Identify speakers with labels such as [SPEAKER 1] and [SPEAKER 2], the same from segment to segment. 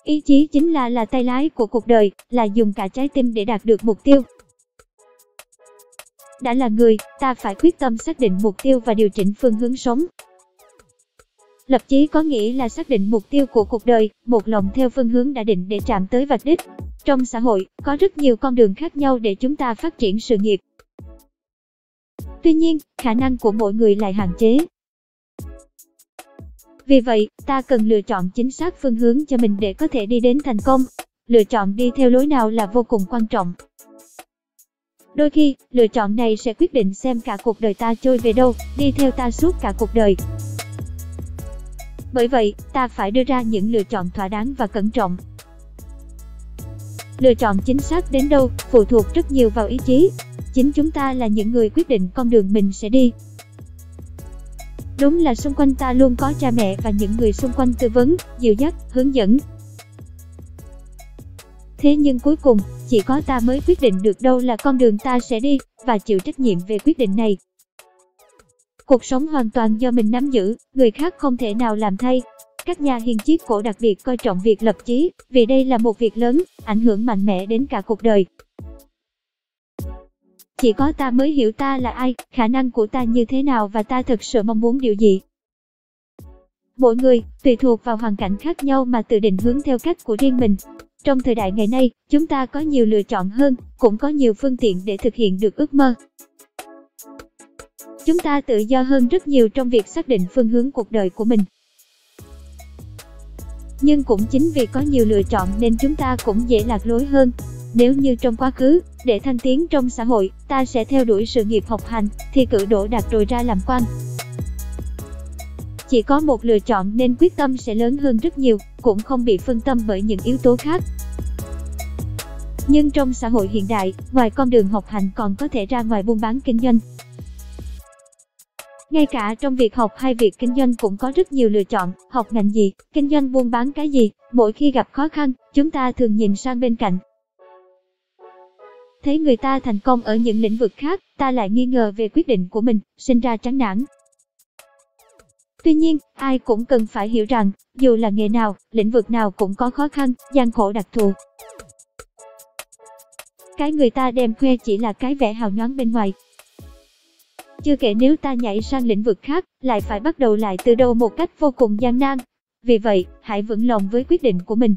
[SPEAKER 1] Ý chí chính là tay lái của cuộc đời, là dùng cả trái tim để đạt được mục tiêu. Đã là người, ta phải quyết tâm xác định mục tiêu và điều chỉnh phương hướng sống. Lập chí có nghĩa là xác định mục tiêu của cuộc đời, một lòng theo phương hướng đã định để chạm tới vạch đích. Trong xã hội, có rất nhiều con đường khác nhau để chúng ta phát triển sự nghiệp. Tuy nhiên, khả năng của mỗi người lại hạn chế. Vì vậy, ta cần lựa chọn chính xác phương hướng cho mình để có thể đi đến thành công. Lựa chọn đi theo lối nào là vô cùng quan trọng. Đôi khi, lựa chọn này sẽ quyết định xem cả cuộc đời ta trôi về đâu, đi theo ta suốt cả cuộc đời. Bởi vậy, ta phải đưa ra những lựa chọn thỏa đáng và cẩn trọng. Lựa chọn chính xác đến đâu, phụ thuộc rất nhiều vào ý chí. Chính chúng ta là những người quyết định con đường mình sẽ đi. Đúng là xung quanh ta luôn có cha mẹ và những người xung quanh tư vấn, dìu dắt, hướng dẫn. Thế nhưng cuối cùng, chỉ có ta mới quyết định được đâu là con đường ta sẽ đi, và chịu trách nhiệm về quyết định này. Cuộc sống hoàn toàn do mình nắm giữ, người khác không thể nào làm thay. Các nhà hiền triết cổ đặc biệt coi trọng việc lập chí, vì đây là một việc lớn, ảnh hưởng mạnh mẽ đến cả cuộc đời. Chỉ có ta mới hiểu ta là ai, khả năng của ta như thế nào và ta thực sự mong muốn điều gì. Mỗi người, tùy thuộc vào hoàn cảnh khác nhau mà tự định hướng theo cách của riêng mình. Trong thời đại ngày nay, chúng ta có nhiều lựa chọn hơn, cũng có nhiều phương tiện để thực hiện được ước mơ. Chúng ta tự do hơn rất nhiều trong việc xác định phương hướng cuộc đời của mình. Nhưng cũng chính vì có nhiều lựa chọn nên chúng ta cũng dễ lạc lối hơn. Nếu như trong quá khứ, để thăng tiến trong xã hội, ta sẽ theo đuổi sự nghiệp học hành, thi cử đỗ đạt rồi ra làm quan. Chỉ có một lựa chọn nên quyết tâm sẽ lớn hơn rất nhiều, cũng không bị phân tâm bởi những yếu tố khác. Nhưng trong xã hội hiện đại, ngoài con đường học hành còn có thể ra ngoài buôn bán kinh doanh. Ngay cả trong việc học hay việc kinh doanh cũng có rất nhiều lựa chọn, học ngành gì, kinh doanh buôn bán cái gì. Mỗi khi gặp khó khăn, chúng ta thường nhìn sang bên cạnh. Thấy người ta thành công ở những lĩnh vực khác, ta lại nghi ngờ về quyết định của mình, sinh ra chán nản. Tuy nhiên, ai cũng cần phải hiểu rằng, dù là nghề nào, lĩnh vực nào cũng có khó khăn, gian khổ đặc thù. Cái người ta đem khoe chỉ là cái vẻ hào nhoáng bên ngoài. Chưa kể nếu ta nhảy sang lĩnh vực khác, lại phải bắt đầu lại từ đầu một cách vô cùng gian nan. Vì vậy, hãy vững lòng với quyết định của mình.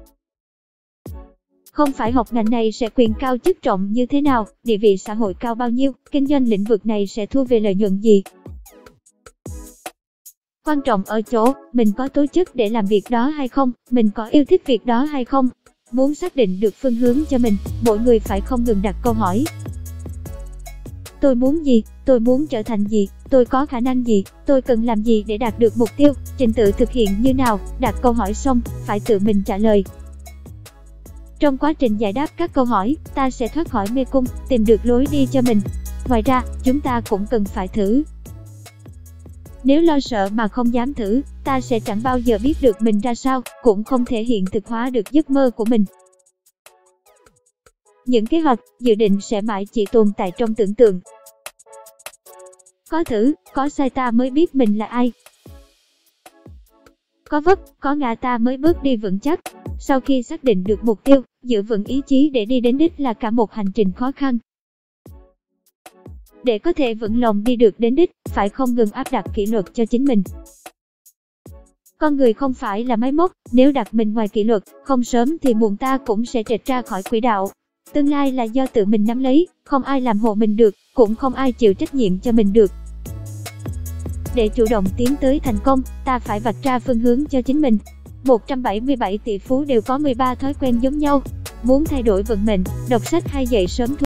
[SPEAKER 1] Không phải học ngành này sẽ quyền cao chức trọng như thế nào, địa vị xã hội cao bao nhiêu, kinh doanh lĩnh vực này sẽ thu về lợi nhuận gì. Quan trọng ở chỗ, mình có tố chất để làm việc đó hay không, mình có yêu thích việc đó hay không. Muốn xác định được phương hướng cho mình, mỗi người phải không ngừng đặt câu hỏi. Tôi muốn gì? Tôi muốn trở thành gì? Tôi có khả năng gì? Tôi cần làm gì để đạt được mục tiêu? Trình tự thực hiện như nào? Đặt câu hỏi xong, phải tự mình trả lời. Trong quá trình giải đáp các câu hỏi, ta sẽ thoát khỏi mê cung, tìm được lối đi cho mình. Ngoài ra, chúng ta cũng cần phải thử. Nếu lo sợ mà không dám thử, ta sẽ chẳng bao giờ biết được mình ra sao, cũng không thể hiện thực hóa được giấc mơ của mình. Những kế hoạch, dự định sẽ mãi chỉ tồn tại trong tưởng tượng. Có thử, có sai ta mới biết mình là ai. Có vấp, có ngã ta mới bước đi vững chắc. Sau khi xác định được mục tiêu, giữ vững ý chí để đi đến đích là cả một hành trình khó khăn. Để có thể vững lòng đi được đến đích, phải không ngừng áp đặt kỷ luật cho chính mình. Con người không phải là máy móc, nếu đặt mình ngoài kỷ luật, không sớm thì muộn ta cũng sẽ trệch ra khỏi quỹ đạo. Tương lai là do tự mình nắm lấy, không ai làm hộ mình được, cũng không ai chịu trách nhiệm cho mình được. Để chủ động tiến tới thành công, ta phải vạch ra phương hướng cho chính mình. 177 tỷ phú đều có 13 thói quen giống nhau. Muốn thay đổi vận mệnh, đọc sách hay dậy sớm thôi.